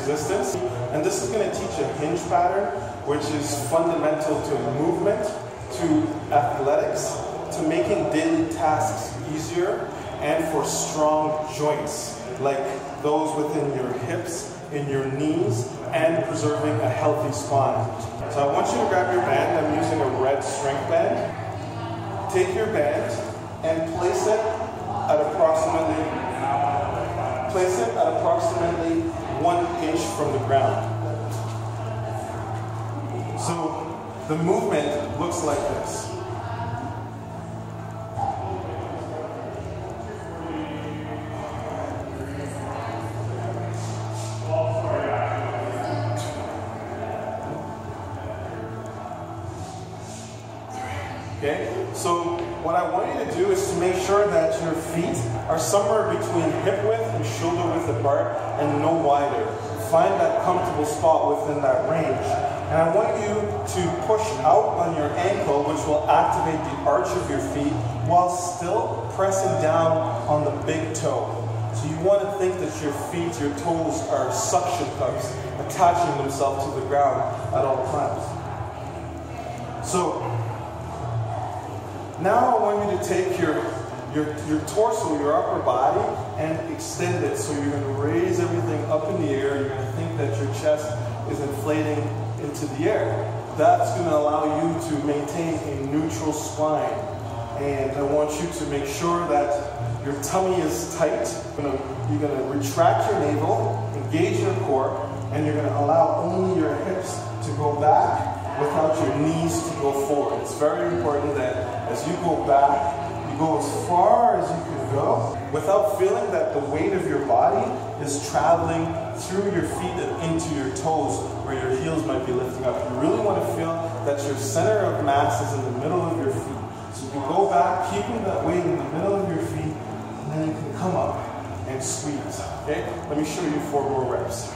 resistance. And this is going to teach a hinge pattern, which is fundamental to movement, to athletics, to making daily tasks easier, and for strong joints, like those within your hips, in your knees, and preserving a healthy spine. So I want you to grab your band. I'm using a red strength band. Take your band and place it at approximately 1 inch from the ground. So the movement looks like this. Okay, so what I want you to do is to make sure that your feet are somewhere between hip width and shoulder width apart and no wider. Find that comfortable spot within that range. And I want you to push out on your ankle, which will activate the arch of your feet while still pressing down on the big toe. So you want to think that your feet, your toes are suction cups attaching themselves to the ground at all times. So now I want you to take your torso, your upper body, and extend it. So you're going to raise everything up in the air. You're going to think that your chest is inflating into the air. That's going to allow you to maintain a neutral spine. And I want you to make sure that your tummy is tight. You're going to retract your navel, engage your core, and you're going to allow only your hips to go back without your knees to go forward. It's very important that as you go back, you go as far as you can go without feeling that the weight of your body is traveling through your feet and into your toes where your heels might be lifting up. You really want to feel that your center of mass is in the middle of your feet. So you can go back, keeping that weight in the middle of your feet, and then you can come up and squeeze. Okay? Let me show you 4 more reps.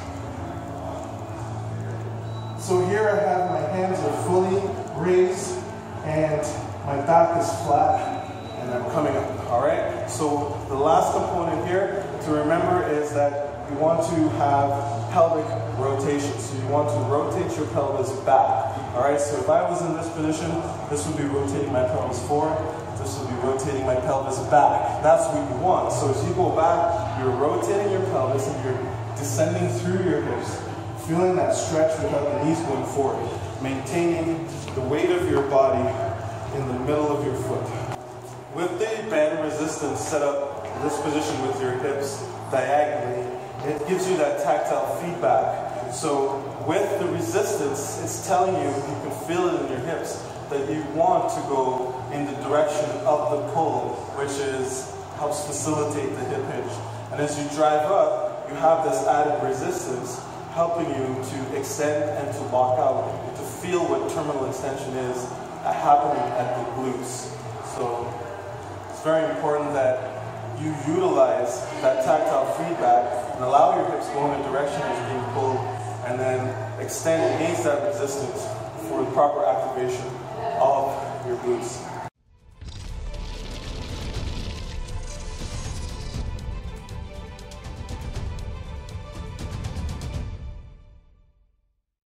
So here I have my hands are fully raised and my back is flat and I'm coming up, all right? So the last component here to remember is that you want to have pelvic rotation. So you want to rotate your pelvis back, all right? So if I was in this position, this would be rotating my pelvis forward, this would be rotating my pelvis back. That's what you want. So as you go back, you're rotating your pelvis and you're descending through your hips, feeling that stretch without the knees going forward, maintaining the weight of your body in the middle of your foot. With the band resistance set up in this position with your hips diagonally, it gives you that tactile feedback. So with the resistance, it's telling you, you can feel it in your hips, that you want to go in the direction of the pull, which helps facilitate the hip hinge. And as you drive up, you have this added resistance helping you to extend and to lock out, and to feel what terminal extension is happening at the glutes. So it's very important that you utilize that tactile feedback and allow your hips go in the direction as being pulled, and then extend against that resistance for the proper activation of your glutes.